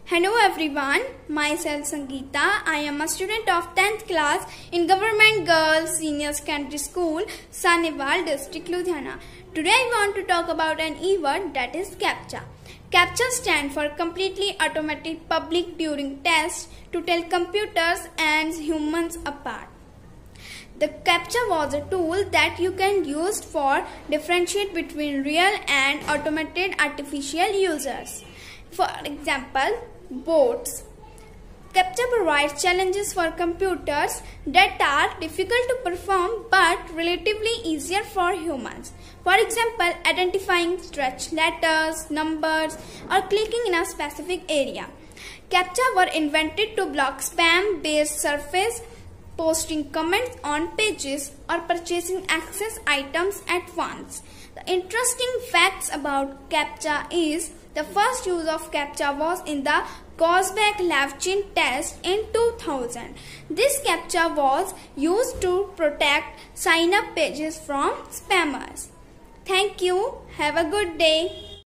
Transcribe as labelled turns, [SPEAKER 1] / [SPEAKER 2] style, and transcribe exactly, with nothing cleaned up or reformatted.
[SPEAKER 1] Hello everyone, myself Sangeeta. I am a student of tenth class in Government Girls Senior Secondary School, Sahnewal District, Ludhiana. Today I want to talk about an e-word that is CAPTCHA. CAPTCHA stands for Completely Automatic Public Turing Test to tell computers and humans apart. The CAPTCHA was a tool that you can use for differentiate between real and automated artificial users. For example, bots. CAPTCHA provides challenges for computers that are difficult to perform but relatively easier for humans. For example, identifying stretched letters, numbers, or clicking in a specific area. CAPTCHA were invented to block spam-based surface, posting comments on pages, or purchasing access items at once. The interesting facts about CAPTCHA is the first use of CAPTCHA was in the Kozbek-Levchin test in two thousand. This CAPTCHA was used to protect sign-up pages from spammers. Thank you. Have a good day.